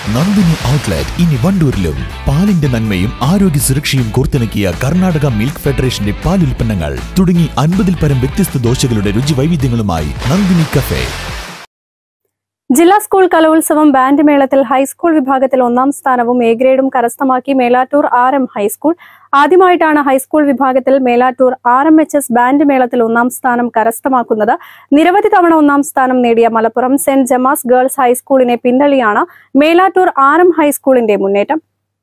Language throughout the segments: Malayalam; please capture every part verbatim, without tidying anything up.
നന്ദിനി ഔട്ട്ലെറ്റ് ഇനി വണ്ടൂരിലും. പാലിന്റെ നന്മയും ആരോഗ്യ സുരക്ഷയും കോർത്തിണക്കിയ കർണാടക മിൽക്ക് ഫെഡറേഷന്റെ പാലുൽപ്പന്നങ്ങൾ തുടങ്ങി അൻപതിൽ പരം വ്യത്യസ്ത ദോശകളുടെ രുചി വൈവിധ്യങ്ങളുമായി നന്ദിനി കഫേ. ജില്ലാ സ്കൂൾ കലോത്സവം ബാൻഡ് മേളത്തിൽ ഹൈസ്കൂൾ വിഭാഗത്തിൽ ഒന്നാം സ്ഥാനവും എ ഗ്രേഡും കരസ്ഥമാക്കി മേലാറ്റൂർ ആർ എം ഹൈസ്കൂൾ. ആദ്യമായിട്ടാണ് ഹൈസ്കൂൾ വിഭാഗത്തിൽ Melattur R M H S band മേളത്തിൽ ഒന്നാം സ്ഥാനം കരസ്ഥമാക്കുന്നത്. നിരവധി തവണ ഒന്നാം സ്ഥാനം നേടിയ മലപ്പുറം സെന്റ് ജമാസ് ഗേൾസ് ഹൈസ്കൂളിനെ പിന്തള്ളിയാണ് മേലാറ്റൂർ ആർ എം ഹൈസ്കൂളിന്റെ മുന്നേറ്റം.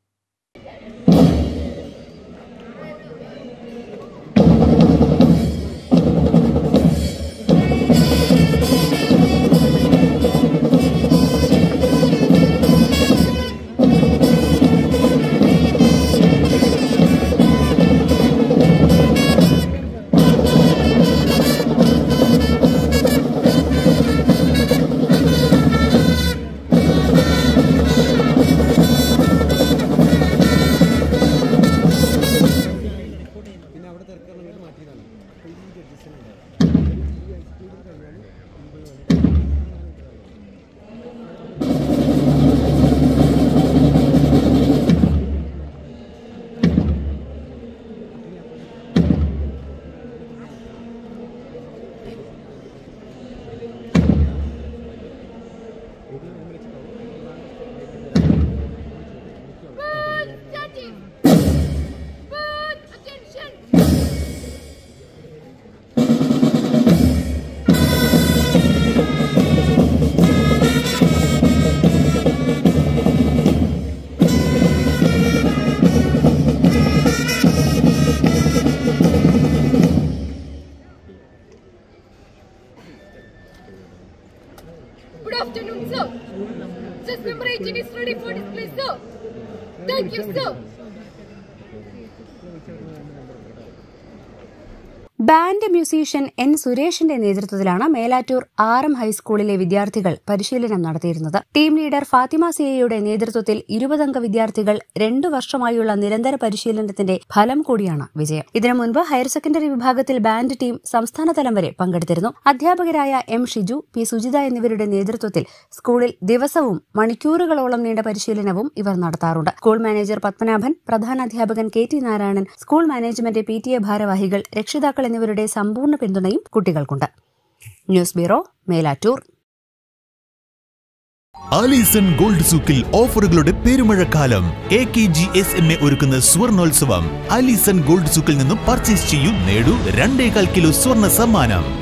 Good afternoon, sir. Just number eighteen is ready for display, sir. Thank you, sir. Band musician N സുരേഷിന്റെ നേതൃത്വത്തിലാണ് മേലാറ്റൂർ ആർ എം ഹൈസ്കൂളിലെ വിദ്യാർത്ഥികൾ പരിശീലനം നടത്തിയിരുന്നത്. ടീം ലീഡർ ഫാത്തിമ സിയയുടെ നേതൃത്വത്തിൽ ഇരുപതംഗ വിദ്യാർത്ഥികൾ രണ്ടു വർഷമായുള്ള നിരന്തര പരിശീലനത്തിന്റെ ഫലം കൂടിയാണ് വിജയം. ഇതിനു മുൻപ് ഹയർ സെക്കൻഡറി വിഭാഗത്തിൽ ബാൻഡ് ടീം സംസ്ഥാനതലം വരെ പങ്കെടുത്തിരുന്നു. അധ്യാപകരായ എം ഷിജു, പി സുജിത എന്നിവരുടെ നേതൃത്വത്തിൽ സ്കൂളിൽ ദിവസവും മണിക്കൂറുകളോളം നീണ്ട പരിശീലനവും ഇവർ നടത്താറുണ്ട്. സ്കൂൾ മാനേജർ പത്മനാഭൻ, പ്രധാനാധ്യാപകൻ K T Narayanan, school management, P T A ഭാരവാഹികൾ, രക്ഷിതാക്കൾ എന്നിവരുടെ സമ്പൂർണ്ണ പിന്തുണയും കുട്ടികൾക്കുണ്ട്. News bureau, Melattur. Alisson gold സൂക്കിൽ ഓഫറുകളുടെ പെരുമഴക്കാലം. A K G S M A ഒരുക്കുന്ന സ്വർണോത്സവം. ആലീസൺ ഗോൾഡ് സൂക്കിൽ നിന്നും പർച്ചേസ് ചെയ്യൂ, നേടൂ രണ്ടേകാൽ കിലോ സ്വർണ്ണ സമ്മാനം.